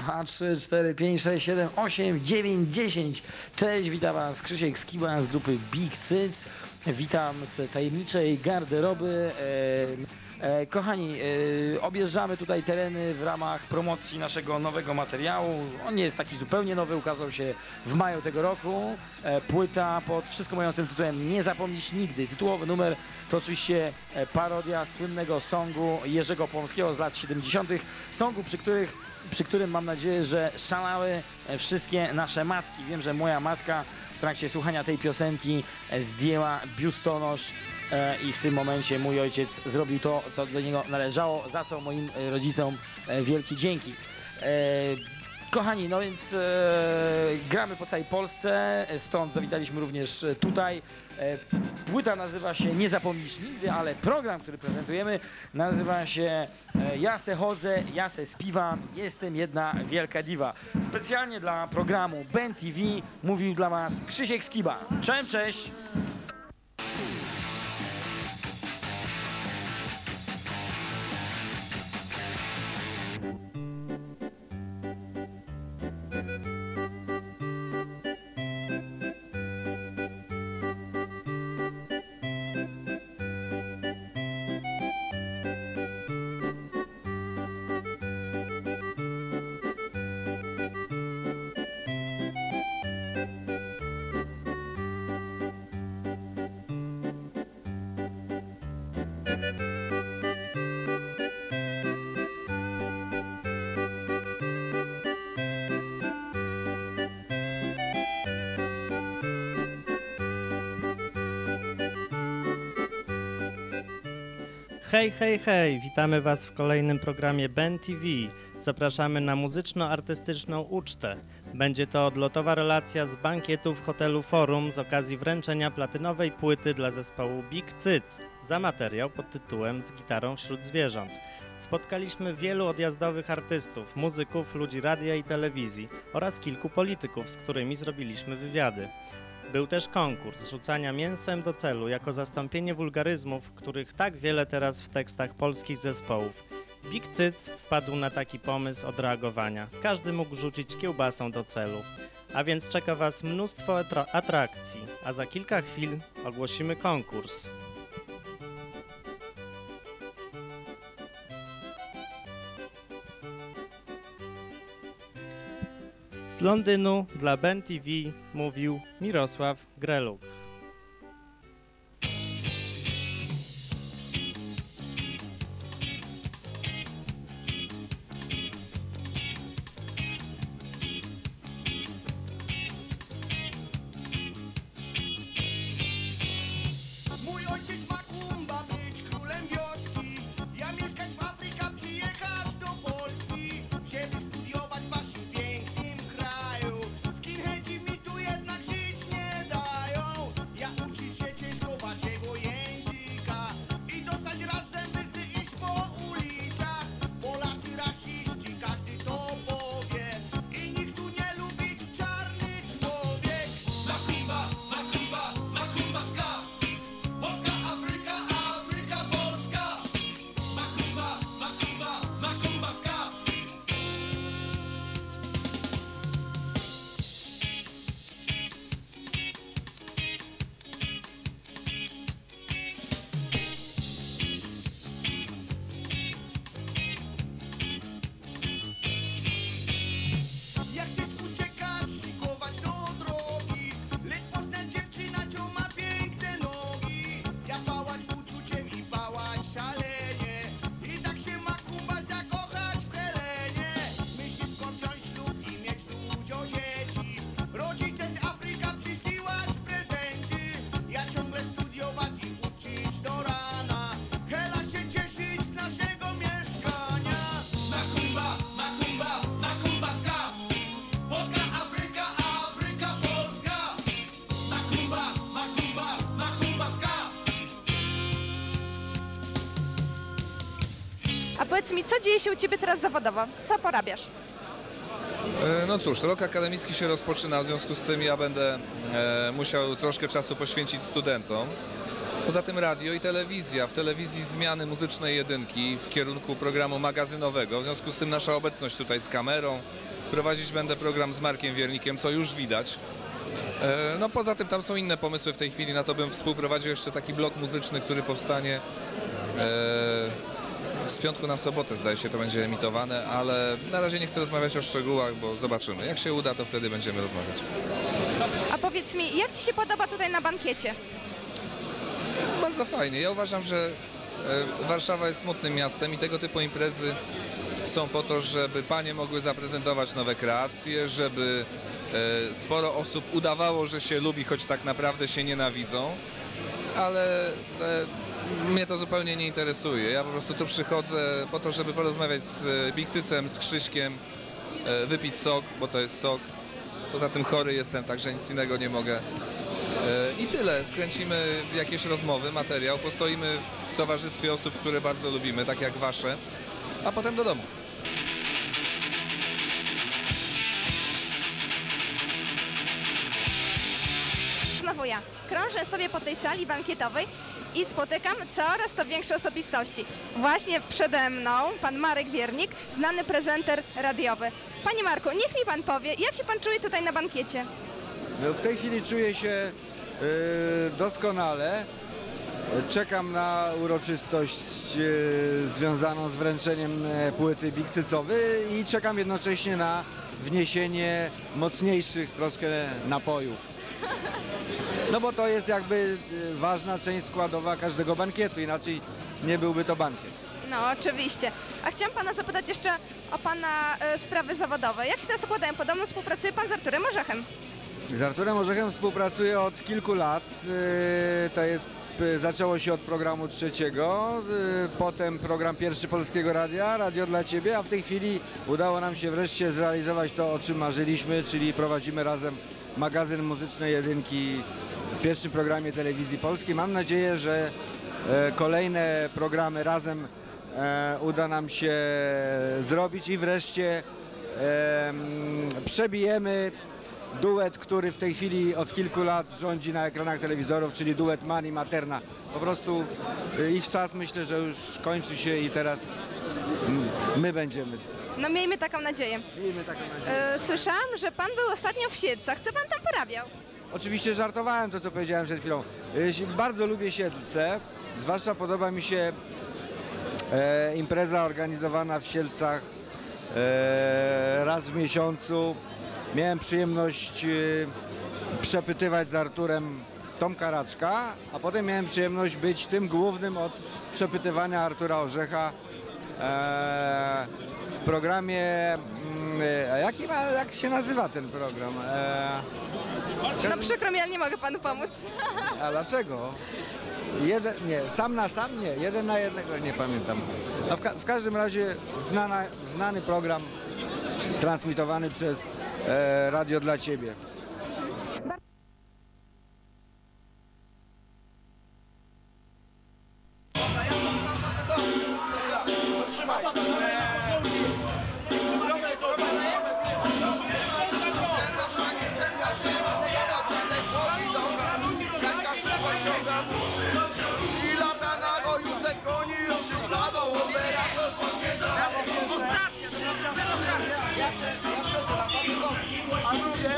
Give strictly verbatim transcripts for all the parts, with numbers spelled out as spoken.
dwa, trzy, cztery, pięć, sześć, siedem, osiem, dziewięć, dziesięć. Cześć, witam was Krzysiek Skiba z grupy Big Cyc. Witam z tajemniczej garderoby. E, e, kochani, e, objeżdżamy tutaj tereny w ramach promocji naszego nowego materiału. On nie jest taki zupełnie nowy, ukazał się w maju tego roku. E, płyta pod wszystko mającym tytułem Nie zapomnisz nigdy. Tytułowy numer to oczywiście parodia słynnego songu Jerzego Płomskiego z lat siedemdziesiątych. Songu, przy których przy którym mam nadzieję, że szalały wszystkie nasze matki. Wiem, że moja matka w trakcie słuchania tej piosenki zdjęła biustonosz i w tym momencie mój ojciec zrobił to, co do niego należało, za co moim rodzicom wielkie dzięki. Kochani, no więc e, gramy po całej Polsce, stąd zawitaliśmy również tutaj. E, płyta nazywa się Nie zapomnisz nigdy, ale program, który prezentujemy, nazywa się e, Ja se chodzę, ja se śpiewam, jestem jedna wielka diwa. Specjalnie dla programu B E N T V mówił dla was Krzysiek Skiba. Cześć, cześć! Hej, hej, hej! Witamy was w kolejnym programie B E N T V. Zapraszamy na muzyczno-artystyczną ucztę. Będzie to odlotowa relacja z bankietu w hotelu Forum z okazji wręczenia platynowej płyty dla zespołu Big Cyc za materiał pod tytułem Z gitarą wśród zwierząt. Spotkaliśmy wielu odjazdowych artystów, muzyków, ludzi radia i telewizji oraz kilku polityków, z którymi zrobiliśmy wywiady. Był też konkurs rzucania mięsem do celu jako zastąpienie wulgaryzmów, których tak wiele teraz w tekstach polskich zespołów. Big Cyc wpadł na taki pomysł odreagowania. Każdy mógł rzucić kiełbasą do celu. A więc czeka was mnóstwo atrakcji, a za kilka chwil ogłosimy konkurs. Z Londynu dla B E N T V mówił Mirosław Greluk. Mój ojciec ma kumba być królem wioski. Ja mieszkać w Afryce, przyjechać do Polski, żeby studiować w waszym pięknym kraju. Skinheadzi mi tu jednak żyć nie dają. Ja uczyć się ciężko waszego języka i dostać raz zęby, gdy iść po ulicach. Polacy rasiści, każdy to powie i nikt tu nie lubić czarny człowiek. Makumba, makumba, makumba ska. Polska, Afryka, Afryka, Polska. Makumba, makumba, makumba ska. Ja chcę uciekać, szykować do drogi, lecz poznać dziewczyna, co ma piękne nogi. Ja pałać uczuciem i pałać szalenie, i tak się makumba zakochać w Helenie. My szybko wziąć ślub i mieć dużo dzieci, rodzice z Afryka przysyłać prezenty. Ja ciągle studiować i uczyć do rana, Hela się cieszyć z naszego mieszkania. Makumba, makumba, makumba ska. Polska, Afryka, Afryka, Polska. Makumba, makumba, makumba ska. A powiedz mi, co dzieje się u ciebie teraz zawodowo? Co porabiasz? E, No cóż, rok akademicki się rozpoczyna, w związku z tym ja będę e, musiał troszkę czasu poświęcić studentom. Poza tym radio i telewizja. W telewizji zmiany muzycznej jedynki w kierunku programu magazynowego. W związku z tym nasza obecność tutaj z kamerą, Prowadzić będę program z Markiem Wiernikiem, co już widać. E, No poza tym tam są inne pomysły w tej chwili, na to bym współprowadził jeszcze taki blok muzyczny, który powstanie e, z piątku na sobotę, zdaje się, to będzie emitowane, ale na razie nie chcę rozmawiać o szczegółach, bo zobaczymy. Jak się uda, to wtedy będziemy rozmawiać. A powiedz mi, jak Ci się podoba tutaj na bankiecie? Bardzo fajnie. Ja uważam, że e, Warszawa jest smutnym miastem i tego typu imprezy są po to, żeby panie mogły zaprezentować nowe kreacje, żeby e, sporo osób udawało, że się lubi, choć tak naprawdę się nienawidzą, ale e, mnie to zupełnie nie interesuje. Ja po prostu tu przychodzę po to, żeby porozmawiać z Bigcycem, z Krzyśkiem, e, wypić sok, bo to jest sok. Poza tym chory jestem, także nic innego nie mogę. E, I tyle. Skręcimy jakieś rozmowy, materiał, postoimy w towarzystwie osób, które bardzo lubimy, tak jak wasze, a potem do domu. Znowu ja. Krążę sobie po tej sali bankietowej i spotykam coraz to większe osobistości. Właśnie przede mną pan Marek Wiernik, znany prezenter radiowy. Panie Marku, niech mi pan powie, jak się pan czuje tutaj na bankiecie? No, w tej chwili czuję się y, doskonale. Czekam na uroczystość y, związaną z wręczeniem y, płyty Bigcycowej i czekam jednocześnie na wniesienie mocniejszych troszkę napojów. No bo to jest jakby y, ważna część składowa każdego bankietu, inaczej nie byłby to bankiet. No, oczywiście. A chciałam pana zapytać jeszcze o pana e, sprawy zawodowe. Jak się teraz układają? Podobno współpracuje pan z Arturem Orzechem. Z Arturem Orzechem współpracuję od kilku lat. Y, To jest, y, zaczęło się od programu trzeciego, y, potem program pierwszy Polskiego Radia, Radio dla Ciebie, a w tej chwili udało nam się wreszcie zrealizować to, o czym marzyliśmy, czyli prowadzimy razem magazyn muzycznej jedynki w pierwszym programie telewizji polskiej. Mam nadzieję, że e, kolejne programy razem e, uda nam się zrobić i wreszcie e, m, przebijemy duet, który w tej chwili od kilku lat rządzi na ekranach telewizorów, czyli duet Man i Materna. Po prostu y, ich czas, myślę, że już kończy się i teraz mm, my będziemy. No, miejmy taką nadzieję. Miejmy taką nadzieję. E, słyszałam, że pan był ostatnio w Siedlcach. Co pan tam porabiał? Oczywiście żartowałem to, co powiedziałem przed chwilą. Y, Bardzo lubię Siedlce, zwłaszcza podoba mi się e, impreza organizowana w Siedlcach e, raz w miesiącu. Miałem przyjemność y, przepytywać z Arturem Tomka Raczka, a potem miałem przyjemność być tym głównym od przepytywania Artura Orzecha e, w programie, mm, a jaki ma, jak się nazywa ten program? E, No przykro mi, ale nie mogę panu pomóc. a dlaczego? Jeden, nie, sam na sam nie, jeden na jednego, nie pamiętam. A w, ka w każdym razie znana, znany program transmitowany przez e, Radio dla Ciebie. I lata na gojusek goni, oszukano, operator podniecony. A drugie,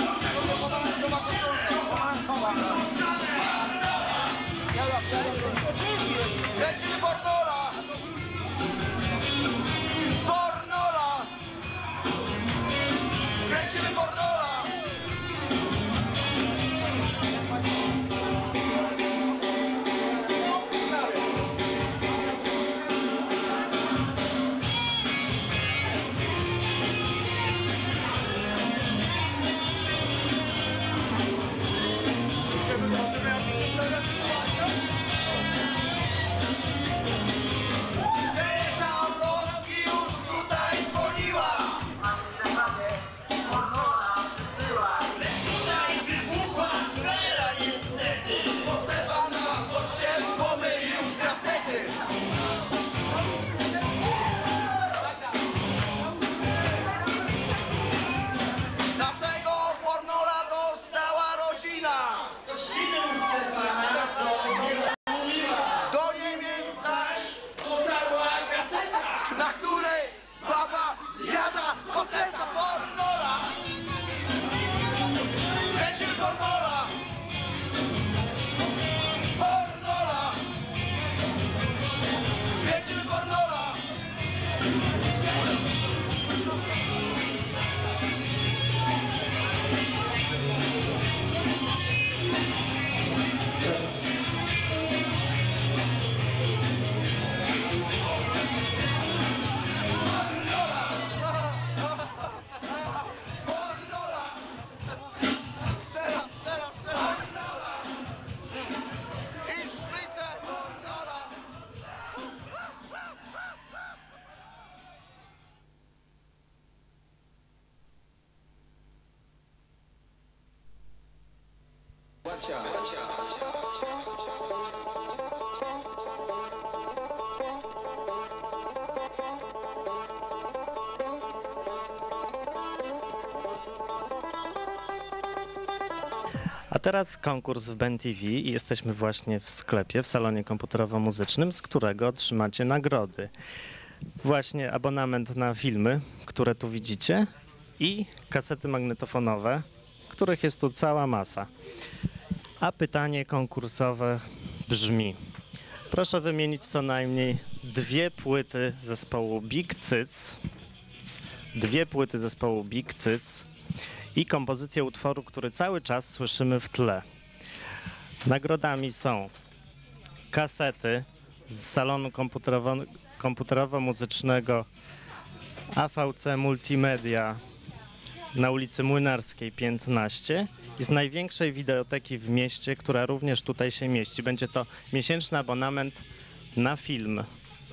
lecimy Bornola! Bornola! Lecimy Bornola! A teraz konkurs w B N T V i jesteśmy właśnie w sklepie, w salonie komputerowo-muzycznym, z którego otrzymacie nagrody. Właśnie abonament na filmy, które tu widzicie, i kasety magnetofonowe, których jest tu cała masa. A pytanie konkursowe brzmi: proszę wymienić co najmniej dwie płyty zespołu Big Cyc, dwie płyty zespołu Big Cyc i kompozycję utworu, który cały czas słyszymy w tle. Nagrodami są kasety z salonu komputerowo- komputerowo-muzycznego A V C Multimedia na ulicy Młynarskiej piętnaście i z największej wideoteki w mieście, która również tutaj się mieści. Będzie to miesięczny abonament na film.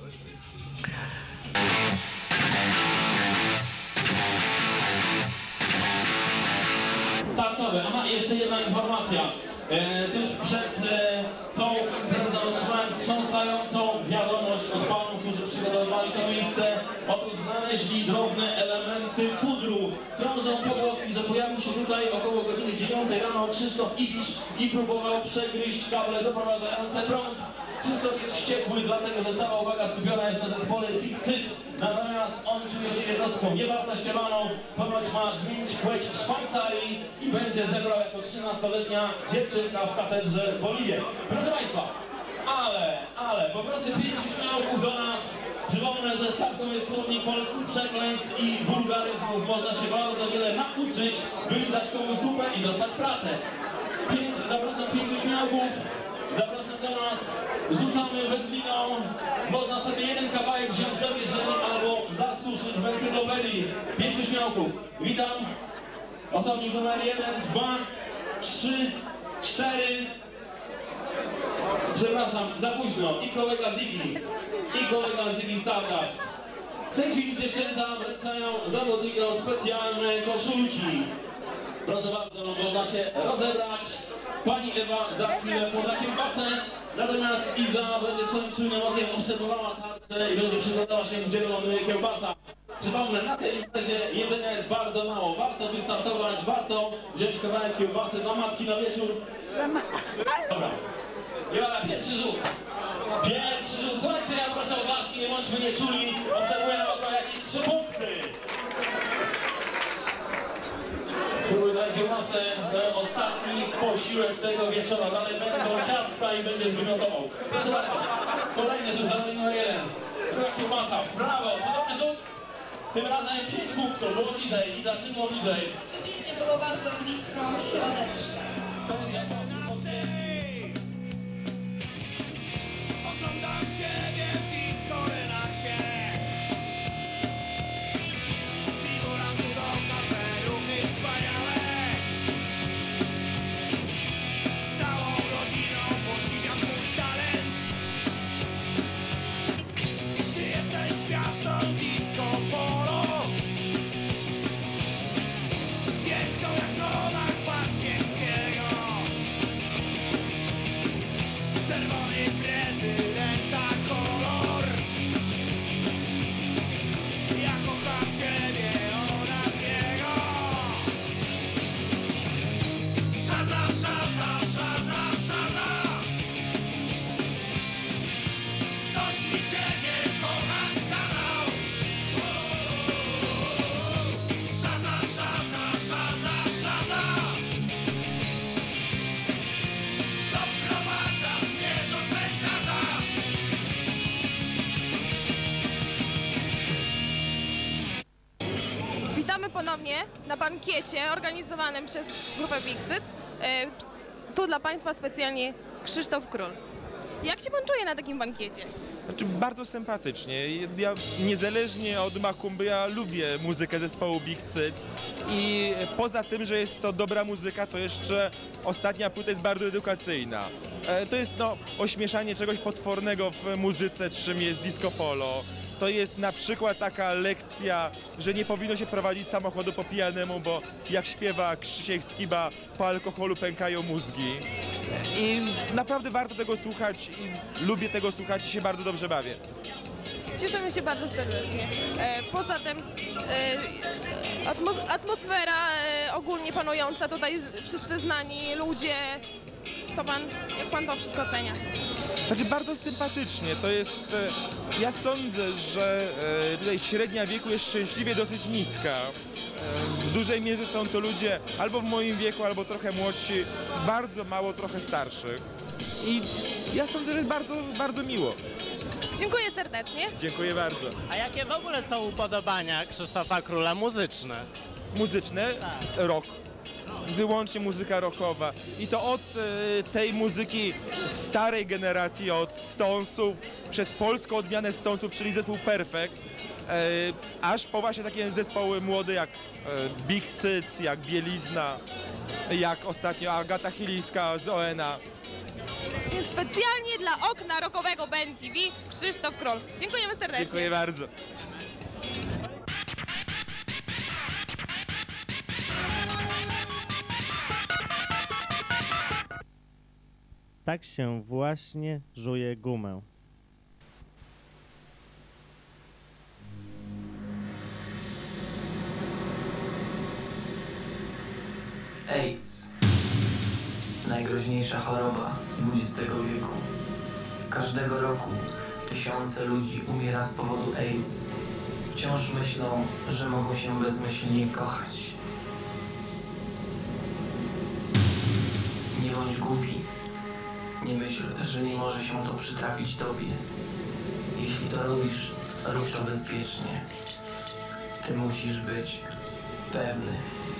Startowe. Aha, jeszcze jedna informacja. E, tuż przed e, tą imprezą otrzymałem wstrząsającą wiadomość od panów, którzy przygotowywali to miejsce. Otóż znaleźli drobne elementy pudru. Krążą pogłoski, że pojawił się tutaj około godziny dziewiątej rano Krzysztof Ibisz i próbował przegryźć kable doprowadzające prąd. Krzysztof jest wściekły, dlatego że cała uwaga skupiona jest na zespole Big Cyc. Natomiast on czuje się jednostką niewartościowaną, ponoć ma zmienić płeć w Szwajcarii i będzie żebrał jako trzynastoletnia dziewczynka w katedrze w Boliwie. Proszę Państwa, ale, ale, poproszę pięciu śmiałków do nas. Przypomnę, że stawką jest słownik polskich przekleństw i wulgaryzmów. Można się bardzo wiele nauczyć, wylizać komuś dupę i dostać pracę. Pięć, zapraszam pięciu śmiałków. Zapraszam do nas, rzucamy wędliną, można sobie jeden kawałek wziąć do kieszeni albo zasuszyć w encyklopedii. Pięciu śmiałków. Witam. Osobnik numer jeden, dwa, trzy, cztery. Przepraszam, za późno. I kolega Ziggy, i kolega Ziggy Stardust. W tej chwili dziewczęta wręczają zawodnikom specjalne koszulki. Proszę bardzo, można się rozebrać. Pani Ewa za chwilę poda kiełbasę, natomiast Iza będzie swoim czujnym okiem obserwowała tarczę i będzie przyglądała się, gdzie ląduje kiełbasa. Przypomnę, na tej imprezie jedzenia jest bardzo mało. Warto wystartować, warto wziąć kawałek kiełbasy dla matki na wieczór. Dobra. Jola, pierwszy rzut. Pierwszy rzut. Słuchajcie, ja proszę o łaski, nie bądźmy nieczuli. Obserwuję około jakieś trzy punkty. Spróbuj dać kiełbasę, to ostatni posiłek tego wieczora. Dalej będą ciastka i będzie zwymiotował. Proszę bardzo, kolejny rzut, zawodnik numer jeden. Druga kiełbasa, brawo, cudowny rzut. Tym razem pięć punktów, było bliżej. I zaczynło bliżej. Oczywiście było bardzo blisko środeczka. Sędzia. Oglądam ciebie w disco relaksie. Figura cudowna, twe ruchy wspaniałe. Z całą rodziną podziwiam twój talent. Ty jesteś gwiazdą disco polo. Piękną jak żona Kwaśniewskiego. Czerwony prezydenta kolor. Ja kocham ciebie oraz jego. Szaza, szaza, szaza, szaza. Ktoś mi ciebie kochać kazał. Szaza, szaza, szaza, szaza. Doprowadzasz mnie do cmentarza. Witamy ponownie na bankiecie organizowanym przez grupę Big Cyc. E, Tu dla Państwa specjalnie Krzysztof Król. Jak się Pan czuje na takim bankiecie? Znaczy, bardzo sympatycznie. Ja niezależnie od Makumby, ja lubię muzykę zespołu Big Cyc i poza tym, że jest to dobra muzyka, to jeszcze ostatnia płyta jest bardzo edukacyjna. E, To jest no, ośmieszanie czegoś potwornego w muzyce, czym jest disco polo. To jest na przykład taka lekcja, że nie powinno się prowadzić samochodu po pijanemu, bo jak śpiewa Krzysiek Skiba, po alkoholu pękają mózgi. i naprawdę warto tego słuchać i lubię tego słuchać i się bardzo dobrze bawię. Cieszymy się bardzo serdecznie. E, poza tym e, atmos atmosfera e, ogólnie panująca, tutaj wszyscy znani ludzie. Co pan, jak pan to wszystko ocenia? Znaczy bardzo sympatycznie, to jest, e, ja sądzę, że e, tutaj średnia wieku jest szczęśliwie dosyć niska. E, w dużej mierze są to ludzie albo w moim wieku, albo trochę młodsi, bardzo mało trochę starszych. I ja sądzę, że jest bardzo, bardzo miło. Dziękuję serdecznie. Dziękuję bardzo. A jakie w ogóle są upodobania Krzysztofa Króla muzyczne? Muzyczne? Tak. Rock. Wyłącznie muzyka rockowa. I to od e, tej muzyki starej generacji, od Stonesów, przez polską odmianę Stonesów, czyli zespół Perfect, e, aż po właśnie takie zespoły młode jak e, Big Cyc, jak Bielizna, jak ostatnio Agata Chylińska z O N A. Więc specjalnie dla okna rockowego B N T V Krzysztof Król. Dziękujemy serdecznie. Dziękuję bardzo. Tak się właśnie żuje gumę. AIDS. Najgroźniejsza choroba dwudziestego wieku. Każdego roku tysiące ludzi umiera z powodu AIDS. Wciąż myślą, że mogą się bezmyślnie kochać. Nie bądź głupi. Nie myśl, że nie może się to przytrafić tobie. Jeśli to robisz, rób to bezpiecznie. Ty musisz być pewny.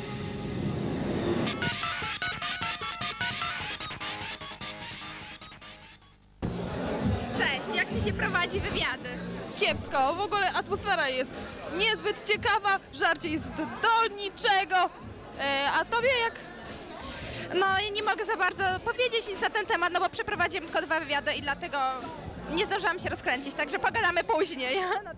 Cześć, jak ci się prowadzi wywiady? Kiepsko, w ogóle atmosfera jest niezbyt ciekawa, żarcie jest do niczego. E, a tobie jak? No i nie mogę za bardzo powiedzieć nic na ten temat, no bo przeprowadziłem tylko dwa wywiady i dlatego nie zdążyłam się rozkręcić, także pogadamy później.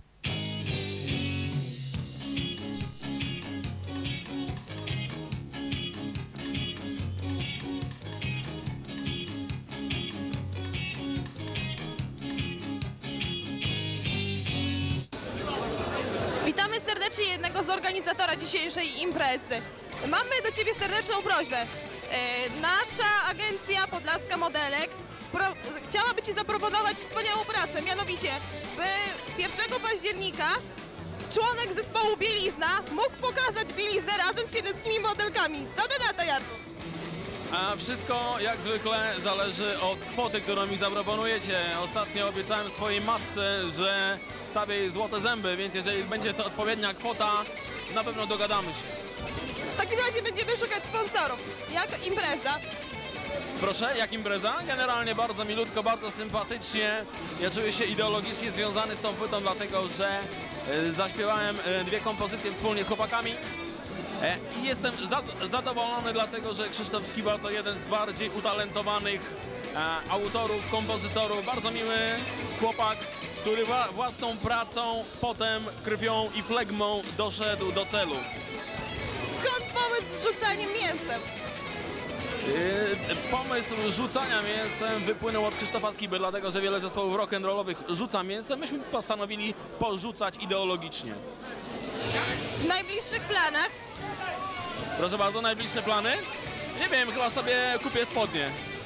Witamy serdecznie jednego z organizatora dzisiejszej imprezy. Mamy do ciebie serdeczną prośbę. E, nasza agencja Podlaska Modelek pro, chciałaby ci zaproponować wspaniałą pracę, mianowicie by pierwszego października członek zespołu Bielizna mógł pokazać bieliznę razem z siedleckimi modelkami. Co ty na to, Jarku? A wszystko jak zwykle zależy od kwoty, którą mi zaproponujecie. Ostatnio obiecałem swojej matce, że stawię jej złote zęby, więc jeżeli będzie to odpowiednia kwota, na pewno dogadamy się. W takim razie będziemy szukać sponsorów. Jak impreza? Proszę, jak impreza? Generalnie bardzo milutko, bardzo sympatycznie. Ja czuję się ideologicznie związany z tą płytą, dlatego że y, zaśpiewałem y, dwie kompozycje wspólnie z chłopakami. E, I jestem zad zadowolony, dlatego że Krzysztof Skiba to jeden z bardziej utalentowanych e, autorów, kompozytorów. Bardzo miły chłopak, który własną pracą, potem krwią i flegmą doszedł do celu. Skąd pomysł z rzucaniem mięsem? Yy, pomysł rzucania mięsem wypłynął od Krzysztofa Skiby, dlatego że wiele zespołów rock'n'rollowych rzuca mięsem. Myśmy postanowili porzucać ideologicznie. W najbliższych planach? Proszę bardzo, najbliższe plany? Nie wiem, chyba sobie kupię spodnie.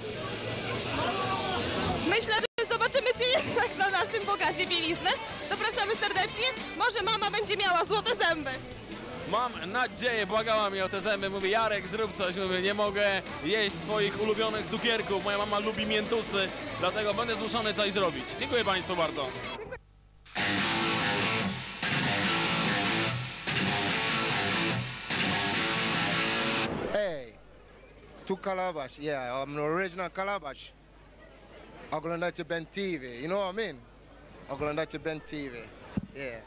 Myślę, że zobaczymy cię jednak na naszym pokazie bielizny. Zapraszamy serdecznie. Może mama będzie miała złote zęby. Mam nadzieję, błagała mnie o te zęby. Mówię, Jarek, zrób coś. Mówię, nie mogę jeść swoich ulubionych cukierków. Moja mama lubi miętusy, dlatego będę zmuszony coś zrobić. Dziękuję Państwu bardzo. Hey, to Calabash, yeah, I'm an original Calabash. Oglądacie B N T V, you know what I mean? Oglądacie B N T V, yeah.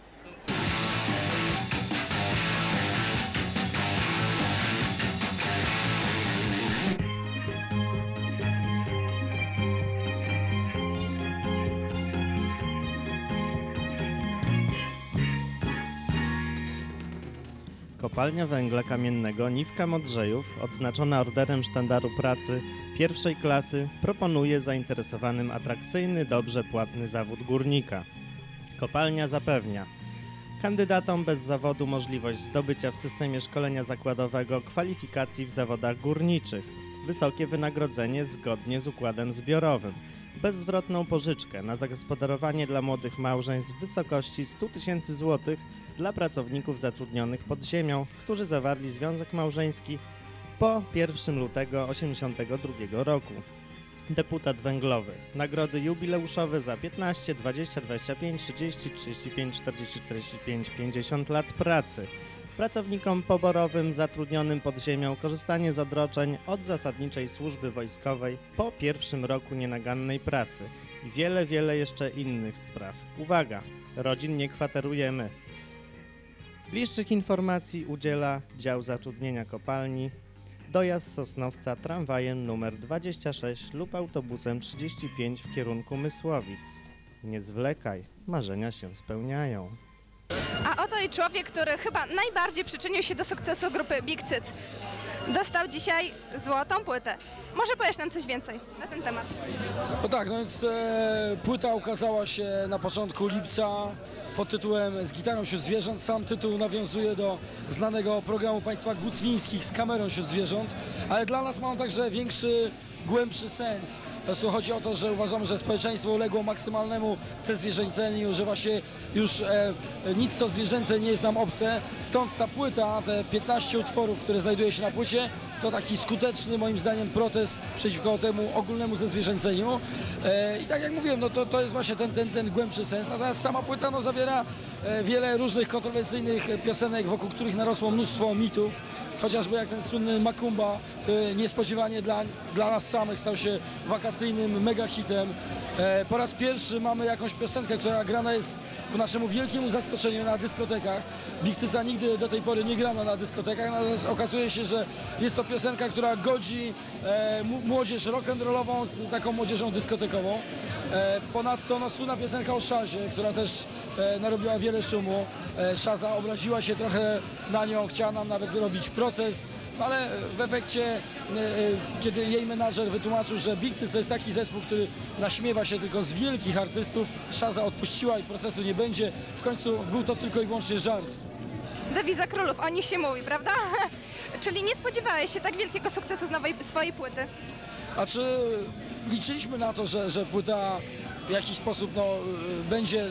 Kopalnia węgla kamiennego Niwka Modrzejów, odznaczona Orderem Sztandaru Pracy pierwszej klasy proponuje zainteresowanym atrakcyjny, dobrze płatny zawód górnika. Kopalnia zapewnia kandydatom bez zawodu możliwość zdobycia w systemie szkolenia zakładowego kwalifikacji w zawodach górniczych, wysokie wynagrodzenie zgodnie z układem zbiorowym, bezzwrotną pożyczkę na zagospodarowanie dla młodych małżeństw w wysokości stu tysięcy złotych dla pracowników zatrudnionych pod ziemią, którzy zawarli związek małżeński po pierwszego lutego tysiąc dziewięćset osiemdziesiątego drugiego roku. Deputat węglowy. Nagrody jubileuszowe za piętnaście, dwadzieścia, dwadzieścia pięć, trzydzieści, trzydzieści pięć, czterdzieści, czterdzieści pięć, pięćdziesiąt lat pracy. Pracownikom poborowym zatrudnionym pod ziemią korzystanie z odroczeń od zasadniczej służby wojskowej po pierwszym roku nienagannej pracy i wiele, wiele jeszcze innych spraw. Uwaga! Rodzin nie kwaterujemy. Bliższych informacji udziela Dział Zatrudnienia Kopalni. Dojazd z Sosnowca tramwajem numer dwadzieścia sześć lub autobusem trzydzieści pięć w kierunku Mysłowic. Nie zwlekaj, marzenia się spełniają. A oto i człowiek, który chyba najbardziej przyczynił się do sukcesu grupy Big Cyc. Dostał dzisiaj złotą płytę. Może powiesz nam coś więcej na ten temat? No tak, no więc e, płyta ukazała się na początku lipca pod tytułem Z gitarą wśród zwierząt. Sam tytuł nawiązuje do znanego programu państwa Gucwińskich z kamerą wśród zwierząt, ale dla nas ma on także większy, głębszy sens. Po prostu chodzi o to, że uważamy, że społeczeństwo uległo maksymalnemu zezwierzęceniu, że właśnie już e, nic co zwierzęce nie jest nam obce. Stąd ta płyta, te piętnaście utworów, które znajduje się na płycie, to taki skuteczny moim zdaniem protest przeciwko temu ogólnemu zezwierzęceniu. E, I tak jak mówiłem, no to, to jest właśnie ten, ten, ten głębszy sens. Natomiast sama płyta no, zawiera e, wiele różnych kontrowersyjnych piosenek, wokół których narosło mnóstwo mitów. Chociażby jak ten słynny Makumba, który niespodziewanie dla, dla nas samych stał się wakacyjnym mega hitem. E, po raz pierwszy mamy jakąś piosenkę, która grana jest ku naszemu wielkiemu zaskoczeniu na dyskotekach. Big Cyca nigdy do tej pory nie grano na dyskotekach, natomiast okazuje się, że jest to piosenka, która godzi e, młodzież rock'n'rollową z taką młodzieżą dyskotekową. E, ponadto no, słynna piosenka o Szazie, która też e, narobiła wiele szumu. E, Szaza obraziła się trochę na nią, chciała nam nawet robić proces, ale w efekcie, e, kiedy jej menadżer wytłumaczył, że Big Cyc to jest taki zespół, który naśmiewa się tylko z wielkich artystów, Szaza odpuściła i procesu nie będzie. W końcu był to tylko i wyłącznie żart. Dewiza królów, o nich się mówi, prawda? Czyli nie spodziewałeś się tak wielkiego sukcesu z nowej swojej płyty? A czy liczyliśmy na to, że, że płyta w jakiś sposób no, będzie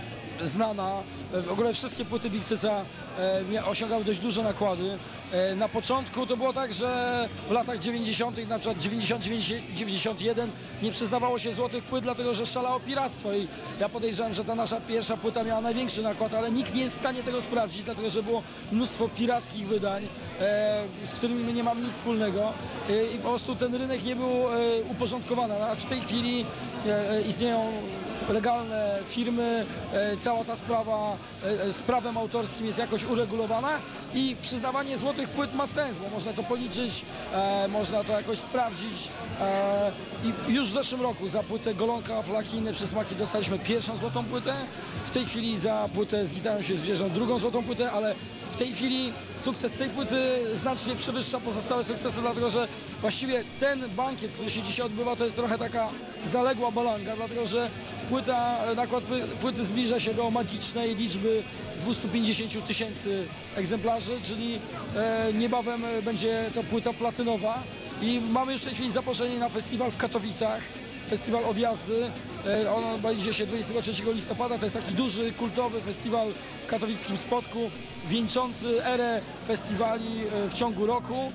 znana? W ogóle wszystkie płyty Big Cyca e, osiągały dość duże nakłady. E, na początku to było tak, że w latach dziewięćdziesiątych, na przykład dziewięćdziesiąt dziewięć dziewięćdziesiąt jeden nie przyznawało się złotych płyt, dlatego że szalało piractwo i ja podejrzewam, że ta nasza pierwsza płyta miała największy nakład, ale nikt nie jest w stanie tego sprawdzić, dlatego że było mnóstwo pirackich wydań, e, z którymi my nie mamy nic wspólnego e, i po prostu ten rynek nie był e, uporządkowany. A w tej chwili e, istnieją legalne firmy, e, cała ta sprawa e, z prawem autorskim jest jakoś uregulowana i przyznawanie złotych płyt ma sens, bo można to policzyć, e, można to jakoś sprawdzić e, i już w zeszłym roku za płytę Golonka, Flaki i inne przysmaki dostaliśmy pierwszą złotą płytę, w tej chwili za płytę Z gitarą wśród zwierząt drugą złotą płytę, ale w tej chwili sukces tej płyty znacznie przewyższa pozostałe sukcesy, dlatego że właściwie ten bankiet, który się dzisiaj odbywa, to jest trochę taka zaległa balanga, dlatego że płyta, nakład płyty zbliża się do magicznej liczby dwieście pięćdziesiąt tysięcy egzemplarzy, czyli e, niebawem będzie to płyta platynowa i mamy już w tej chwili zaproszenie na festiwal w Katowicach. Festiwal Odjazdy, on odbędzie się dwudziestego trzeciego listopada, to jest taki duży, kultowy festiwal w katowickim Spodku, wieńczący erę festiwali w ciągu roku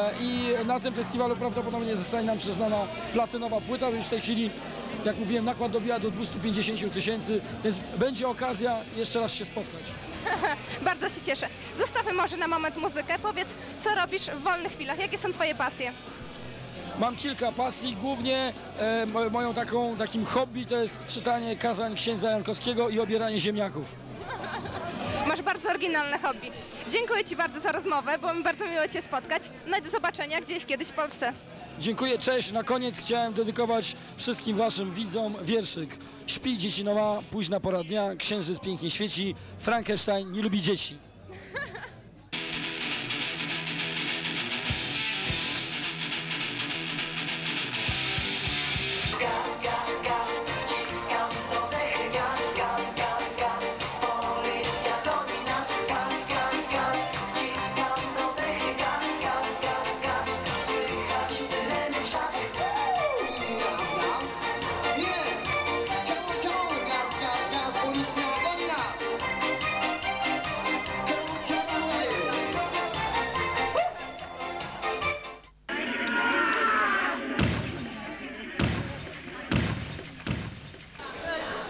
i na tym festiwalu prawdopodobnie zostanie nam przyznana platynowa płyta, już w tej chwili, jak mówiłem, nakład dobija do dwieście pięćdziesiąt tysięcy, więc będzie okazja jeszcze raz się spotkać. Bardzo się cieszę. Zostawmy może na moment muzykę, powiedz, co robisz w wolnych chwilach, jakie są twoje pasje? Mam kilka pasji, głównie e, moją taką, takim hobby to jest czytanie kazań księdza Jankowskiego i obieranie ziemniaków. Masz bardzo oryginalne hobby. Dziękuję ci bardzo za rozmowę, było mi bardzo miło cię spotkać. No i do zobaczenia gdzieś kiedyś w Polsce. Dziękuję, cześć. Na koniec chciałem dedykować wszystkim waszym widzom wierszyk. Śpi dziecinowa, późna pora dnia, księżyc pięknie świeci, Frankenstein nie lubi dzieci.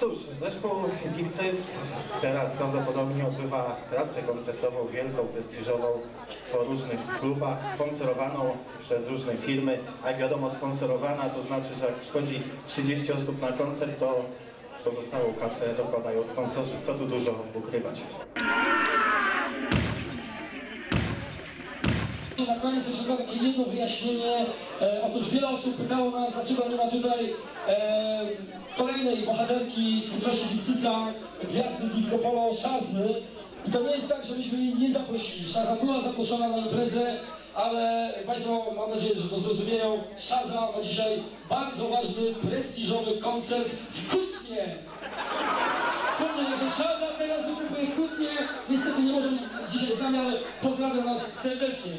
Cóż, zespół Big Cyc teraz prawdopodobnie odbywa trasę koncertową wielką, prestiżową po różnych klubach, sponsorowaną przez różne firmy. A jak wiadomo, sponsorowana to znaczy, że jak przychodzi trzydzieści osób na koncert, to pozostałą kasę dokładają sponsorzy. Co tu dużo ukrywać. Na koniec jeszcze tylko takie jedno wyjaśnienie. E, otóż wiele osób pytało nas, dlaczego nie ma tutaj e, kolejnej bohaterki twórczości Big Cyca, gwiazdy disco polo Szazy. I to nie jest tak, że myśmy jej nie zaprosili. Szaza była zaproszona na imprezę, ale Państwo, mam nadzieję, że to zrozumieją, Szaza ma dzisiaj bardzo ważny, prestiżowy koncert w Kutnie. Kutnie, że Szaza teraz występuje w Kutnie. Niestety nie może być dzisiaj z nami, ale pozdrawiam nas serdecznie.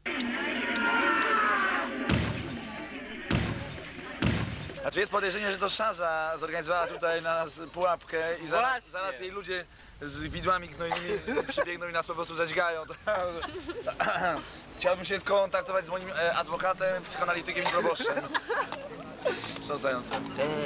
Znaczy jest podejrzenie, że to Szaza zorganizowała tutaj na nas pułapkę i zaraz, zaraz jej ludzie z widłami gnojnymi przybiegną i nas po prostu zadźgają. Chciałbym się skontaktować z moim e, adwokatem, psychoanalitykiem i proboszczem. Wstrząsające.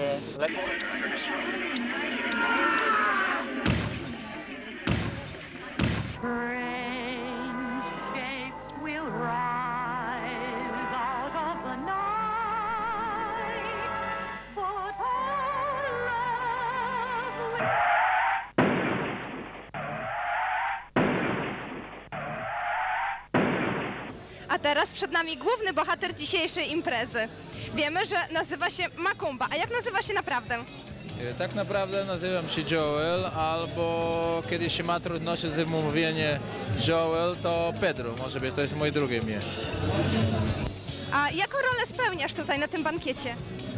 A teraz przed nami główny bohater dzisiejszej imprezy. Wiemy, że nazywa się Makumba. A jak nazywa się naprawdę? Tak naprawdę nazywam się Joel, albo kiedy się ma trudności z wymówieniem Joel, to Pedro, może być, to jest moje drugie imię. A jaką rolę spełniasz tutaj na tym bankiecie?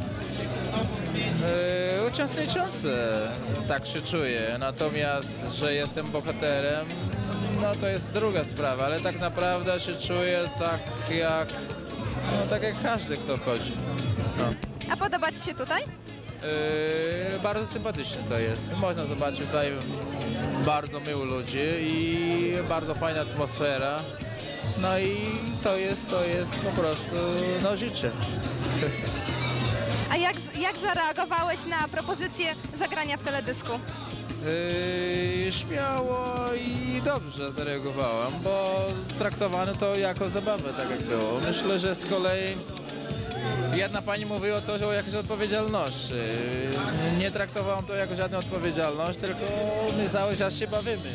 E, uczestniczący, tak się czuję, natomiast, że jestem bohaterem, no to jest druga sprawa, ale tak naprawdę się czuję tak jak, no, tak jak każdy, kto wchodzi. No. A podoba Ci się tutaj? Yy, bardzo sympatyczne to jest. Można zobaczyć tutaj bardzo miło ludzi i bardzo fajna atmosfera. No i to jest, to jest po prostu, no, życzę. A jak, jak zareagowałeś na propozycję zagrania w teledysku? Yy, śmiało i dobrze zareagowałem, bo traktowano to jako zabawę, tak jak było. Myślę, że z kolei jedna pani mówiła coś o jakiejś odpowiedzialności. Nie traktowałem to jako żadną odpowiedzialność, tylko my cały czas się bawimy.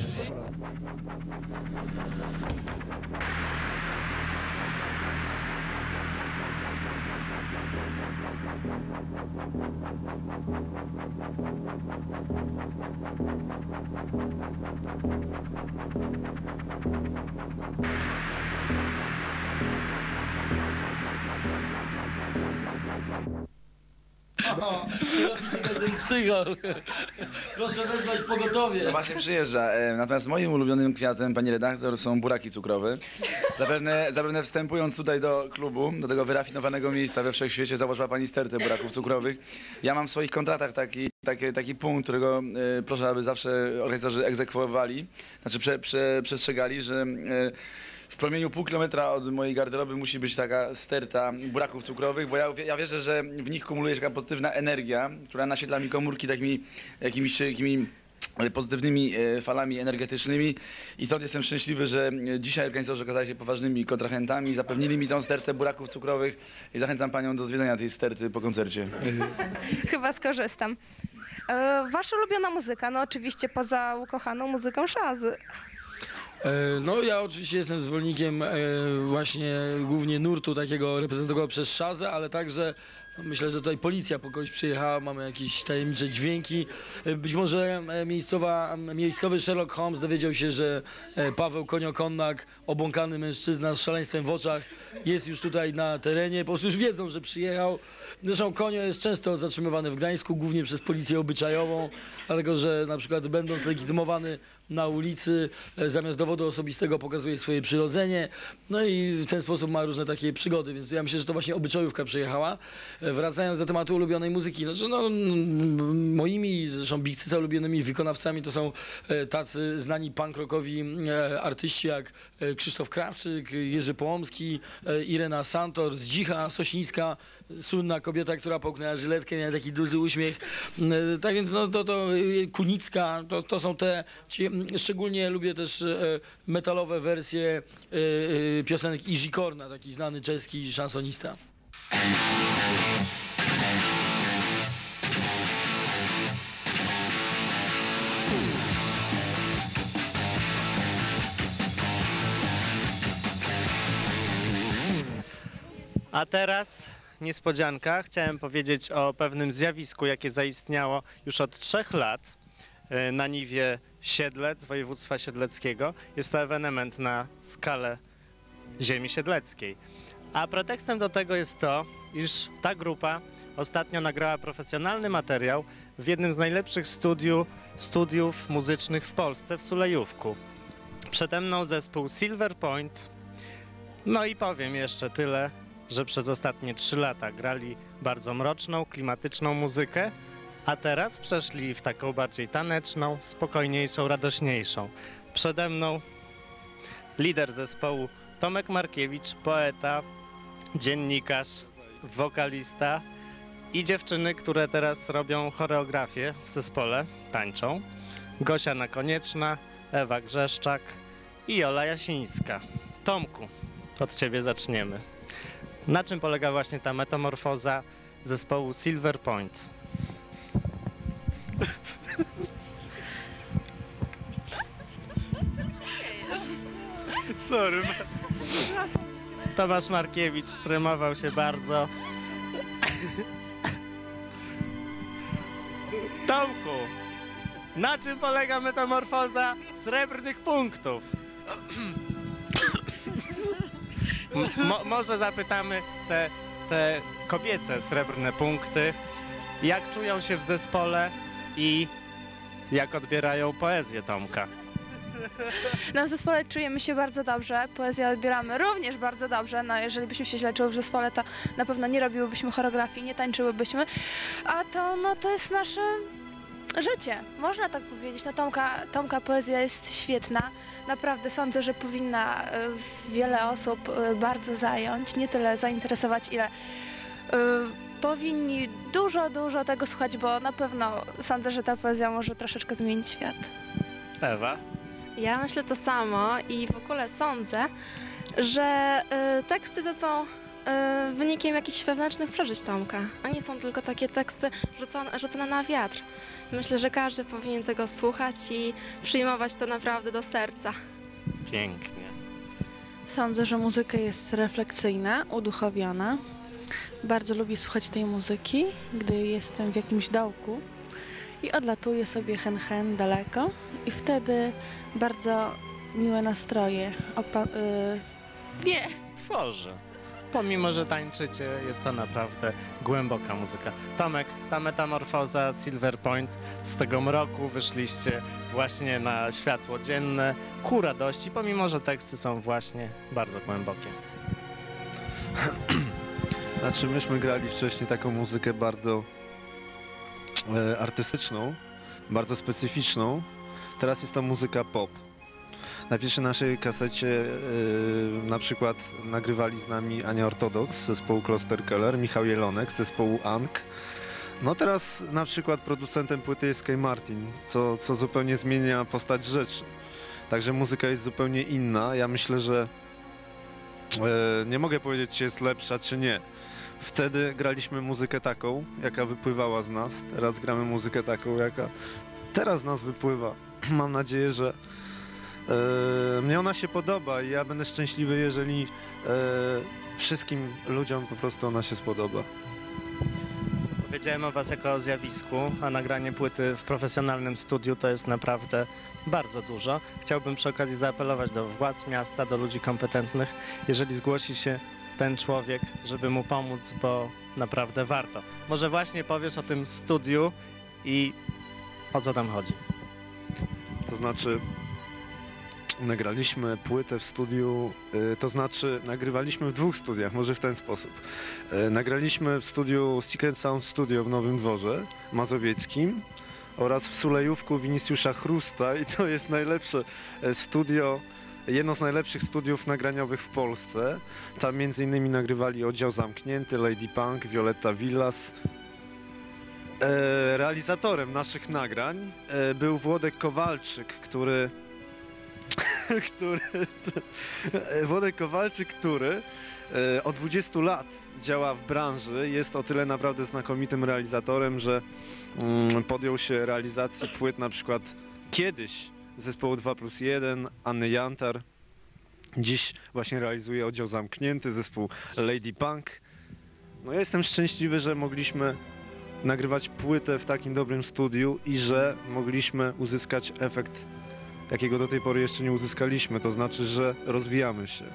O, ten psychol. Proszę wezwać pogotowie. No właśnie przyjeżdża. Natomiast moim ulubionym kwiatem, pani redaktor, są buraki cukrowe. Zapewne, zapewne wstępując tutaj do klubu, do tego wyrafinowanego miejsca we wszechświecie, zauważyła pani stertę buraków cukrowych. Ja mam w swoich kontraktach taki, taki, taki punkt, którego e, proszę, aby zawsze organizatorzy egzekwowali, znaczy prze, prze, przestrzegali, że e, w promieniu pół kilometra od mojej garderoby musi być taka sterta buraków cukrowych, bo ja, ja wierzę, że w nich kumuluje się taka pozytywna energia, która naświetla mi komórki takimi jakimiś, jakimi pozytywnymi falami energetycznymi i stąd jestem szczęśliwy, że dzisiaj organizatorzy okazali się poważnymi kontrahentami, zapewnili mi tą stertę buraków cukrowych i zachęcam panią do zwiedzania tej sterty po koncercie. Chyba skorzystam. E, wasza ulubiona muzyka? No oczywiście poza ukochaną muzyką Szazy. No ja oczywiście jestem zwolennikiem właśnie głównie nurtu takiego reprezentowanego przez Szazę, ale także myślę, że tutaj policja po kogoś przyjechała, mamy jakieś tajemnicze dźwięki. Być może miejscowa, miejscowy Sherlock Holmes dowiedział się, że Paweł Koniokonnak, obłąkany mężczyzna z szaleństwem w oczach, jest już tutaj na terenie. Po prostu już wiedzą, że przyjechał. Zresztą Konio jest często zatrzymywany w Gdańsku, głównie przez policję obyczajową, dlatego że na przykład będąc legitymowany na ulicy, e, zamiast dowodu osobistego pokazuje swoje przyrodzenie, no i w ten sposób ma różne takie przygody, więc ja myślę, że to właśnie obyczajówka przyjechała. E, wracając do tematu ulubionej muzyki, no, że no m, moimi, zresztą Big Cyca ulubionymi wykonawcami to są e, tacy znani punk rockowi e, artyści jak e, Krzysztof Krawczyk, Jerzy Połomski, e, Irena Santor, Zdzicha Sosińska, słynna kobieta, która połknęła żyletkę, miała taki duży uśmiech. E, tak więc no to, to e, Kunicka, to, to są te, ci, szczególnie lubię też e, metalowe wersje e, e, piosenek Izzy Korna, taki znany czeski szansonista. A teraz niespodzianka. Chciałem powiedzieć o pewnym zjawisku, jakie zaistniało już od trzech lat na niwie Siedlec, województwa siedleckiego. Jest to ewenement na skalę ziemi siedleckiej. A pretekstem do tego jest to, iż ta grupa ostatnio nagrała profesjonalny materiał w jednym z najlepszych studiu, studiów muzycznych w Polsce, w Sulejówku. Przede mną zespół Silver Point. No i powiem jeszcze tyle, że przez ostatnie trzy lata grali bardzo mroczną, klimatyczną muzykę, a teraz przeszli w taką bardziej taneczną, spokojniejszą, radośniejszą. Przede mną lider zespołu Tomek Markiewicz, poeta, dziennikarz, wokalista i dziewczyny, które teraz robią choreografię w zespole, tańczą. Gosia Nakonieczna, Ewa Grzeszczak i Jola Jasińska. Tomku, od ciebie zaczniemy. Na czym polega właśnie ta metamorfoza zespołu Silver Point? Sorry. Tomasz Markiewicz stremował się bardzo. Tomku, na czym polega metamorfoza srebrnych punktów? Mo może zapytamy te, te kobiece srebrne punkty, jak czują się w zespole i jak odbierają poezję Tomka. No w zespole czujemy się bardzo dobrze, poezję odbieramy również bardzo dobrze, no jeżeli byśmy się źle czuły w zespole, to na pewno nie robiłybyśmy choreografii, nie tańczyłybyśmy, a to no to jest nasze życie, można tak powiedzieć. No Tomka, Tomka poezja jest świetna, naprawdę sądzę, że powinna y, wiele osób y, bardzo zająć, nie tyle zainteresować, ile y, powinni dużo, dużo tego słuchać, bo na pewno sądzę, że ta poezja może troszeczkę zmienić świat. Ewa? Ja myślę to samo i w ogóle sądzę, że y, teksty to są y, wynikiem jakichś wewnętrznych przeżyć Tomka, a nie są tylko takie teksty rzucone, rzucone na wiatr. Myślę, że każdy powinien tego słuchać i przyjmować to naprawdę do serca. Pięknie. Sądzę, że muzyka jest refleksyjna, uduchowiona. Bardzo lubię słuchać tej muzyki, gdy jestem w jakimś dołku i odlatuję sobie hen hen daleko i wtedy bardzo miłe nastroje opa- y- nie tworzy. Pomimo, że tańczycie, jest to naprawdę głęboka muzyka. Tomek, ta metamorfoza Silver Point, z tego mroku wyszliście właśnie na światło dzienne, ku radości, pomimo, że teksty są właśnie bardzo głębokie. Znaczy, myśmy grali wcześniej taką muzykę bardzo e, artystyczną, bardzo specyficzną. Teraz jest to muzyka pop. Na pierwszej naszej kasecie yy, na przykład nagrywali z nami Ania Ortodoks z zespołu Klosterkeller, Michał Jelonek z zespołu Ank. No teraz na przykład producentem płyty jest Kay Martin, co, co zupełnie zmienia postać rzeczy. Także muzyka jest zupełnie inna. Ja myślę, że yy, nie mogę powiedzieć, czy jest lepsza, czy nie. Wtedy graliśmy muzykę taką, jaka wypływała z nas. Teraz gramy muzykę taką, jaka teraz z nas wypływa. Mam nadzieję, że Yy, mnie ona się podoba i ja będę szczęśliwy, jeżeli yy, wszystkim ludziom po prostu ona się spodoba. Powiedziałem o was jako o zjawisku, a nagranie płyty w profesjonalnym studiu to jest naprawdę bardzo dużo. Chciałbym przy okazji zaapelować do władz miasta, do ludzi kompetentnych, jeżeli zgłosi się ten człowiek, żeby mu pomóc, bo naprawdę warto. Może właśnie powiesz o tym studiu i o co tam chodzi? To znaczy nagraliśmy płytę w studiu, y, to znaczy nagrywaliśmy w dwóch studiach, może w ten sposób. Y, nagraliśmy w studiu Secret Sound Studio w Nowym Dworze Mazowieckim oraz w Sulejówku Winicjusza Chrusta i to jest najlepsze studio, jedno z najlepszych studiów nagraniowych w Polsce. Tam między innymi nagrywali Oddział Zamknięty, Lady Punk, Violetta Villas. E, realizatorem naszych nagrań e, był Włodek Kowalczyk, który... który Włodek Kowalczyk, który e, od dwudziestu lat działa w branży. Jest o tyle naprawdę znakomitym realizatorem, że mm, podjął się realizacji płyt na przykład kiedyś zespołu dwa plus jeden, Anny Jantar. Dziś właśnie realizuje Oddział Zamknięty, zespół Lady Punk. No ja jestem szczęśliwy, że mogliśmy nagrywać płytę w takim dobrym studiu i że mogliśmy uzyskać efekt, jakiego do tej pory jeszcze nie uzyskaliśmy, to znaczy, że rozwijamy się.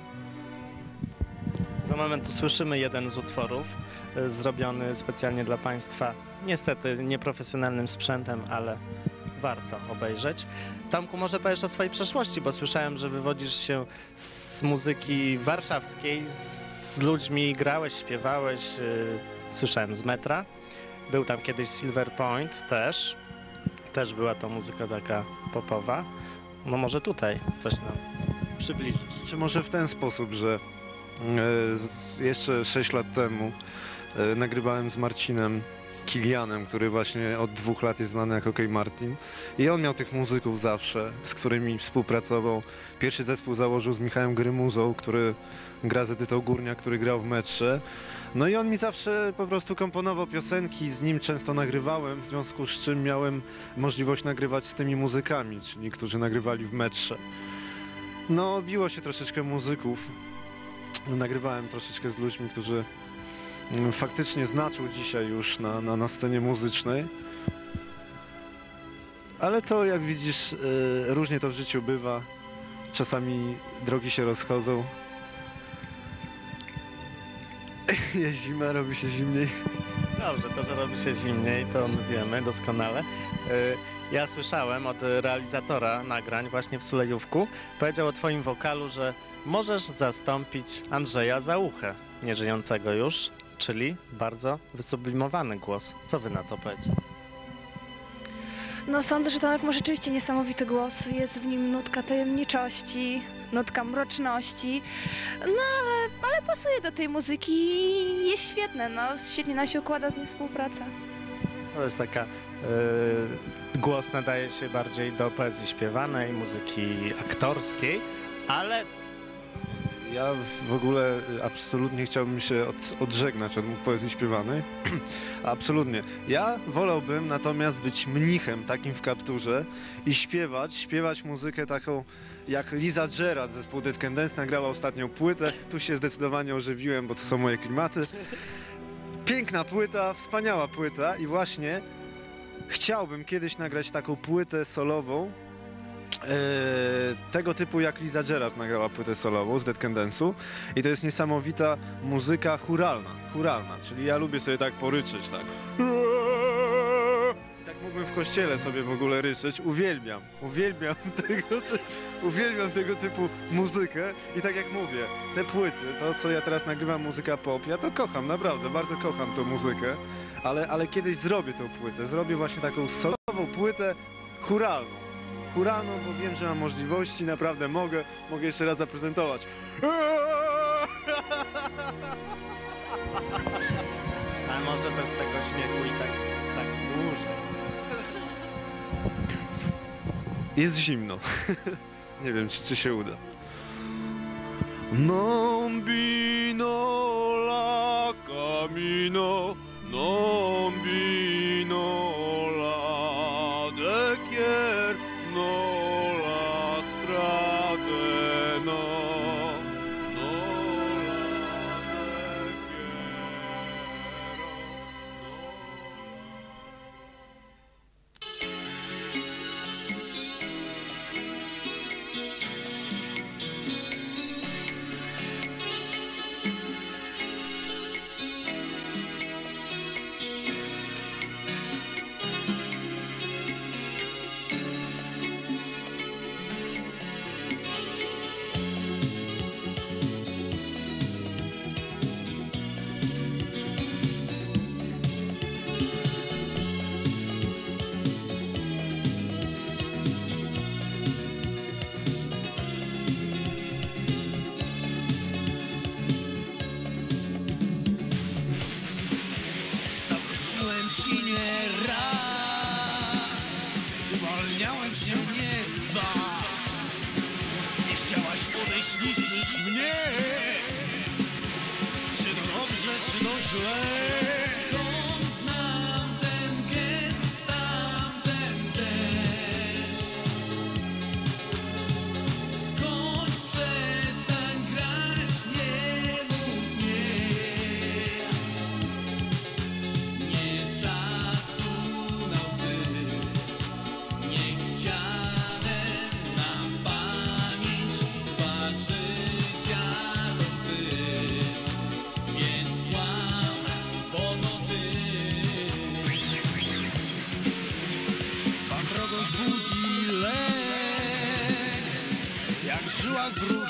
Za moment usłyszymy jeden z utworów y, zrobiony specjalnie dla Państwa, niestety nieprofesjonalnym sprzętem, ale warto obejrzeć. Tomku, może powiesz o swojej przeszłości, bo słyszałem, że wywodzisz się z muzyki warszawskiej, z, z ludźmi grałeś, śpiewałeś, y, słyszałem z metra. Był tam kiedyś Silver Point też, też była to muzyka taka popowa. No może tutaj coś nam przybliżysz. Czy może w ten sposób, że e, z, jeszcze sześć lat temu e, nagrywałem z Marcinem Kilianem, który właśnie od dwóch lat jest znany jako K. Martin. I on miał tych muzyków zawsze, z którymi współpracował. Pierwszy zespół założył z Michałem Grymuzą, który gra z Edytą Górniak, który grał w Metrze. No i on mi zawsze po prostu komponował piosenki, z nim często nagrywałem, w związku z czym miałem możliwość nagrywać z tymi muzykami, czyli którzy nagrywali w Metrze. No, biło się troszeczkę muzyków. Nagrywałem troszeczkę z ludźmi, którzy faktycznie znaczą dzisiaj już na, na, na scenie muzycznej. Ale to, jak widzisz, yy, różnie to w życiu bywa. Czasami drogi się rozchodzą. Jest zima, robi się zimniej. Dobrze, to, że robi się zimniej, to my wiemy doskonale. Ja słyszałem od realizatora nagrań właśnie w Sulejówku, powiedział o twoim wokalu, że możesz zastąpić Andrzeja Zauchę, nieżyjącego już, czyli bardzo wysublimowany głos. Co wy na to powiecie? No sądzę, że Tomek ma rzeczywiście niesamowity głos. Jest w nim nutka tajemniczości, nutka mroczności. No ale, ale pasuje do tej muzyki i jest świetne. No, świetnie nam się układa z nim współpraca. To jest taka... Yy, głos nadaje się bardziej do poezji śpiewanej, muzyki aktorskiej, ale... Ja w ogóle absolutnie chciałbym się od, odżegnać od poezji śpiewanej. Absolutnie. Ja wolałbym natomiast być mnichem takim w kapturze i śpiewać, śpiewać muzykę taką jak Liza Gerard, zespół Dead Can Dance, nagrała ostatnią płytę. Tu się zdecydowanie ożywiłem, bo to są moje klimaty. Piękna płyta, wspaniała płyta i właśnie chciałbym kiedyś nagrać taką płytę solową, Eee, tego typu jak Liza Gerard nagrała płytę solową z Dead Can Dance'u i to jest niesamowita muzyka chóralna, chóralna, czyli ja lubię sobie tak poryczeć, tak. I tak mógłbym w kościele sobie w ogóle ryczeć, uwielbiam, uwielbiam tego, ty, uwielbiam tego typu muzykę i tak jak mówię, te płyty, to co ja teraz nagrywam muzyka pop, ja to kocham, naprawdę, bardzo kocham tą muzykę, ale, ale kiedyś zrobię tą płytę, zrobię właśnie taką solową płytę chóralną. Chóralną, bo wiem, że mam możliwości, naprawdę mogę, mogę jeszcze raz zaprezentować. A może bez tego śmiechu i tak, tak dłużej. Jest zimno. Nie wiem, czy, czy się uda. Non vino la camino, non vino la de quier. No la strade no, no la te quiero. zniszczysz mnie. Czy to dobrze, czy to źle? Skąd znam ten gest, tamten też? Skąd przestań grać, nie mów nie. Nie czasu nocy, niechciane nam pamięć dwa życia to wstyd. Więc kłam, bo to ty. Twa wrogość budzi lęk, jak w żyłach wróg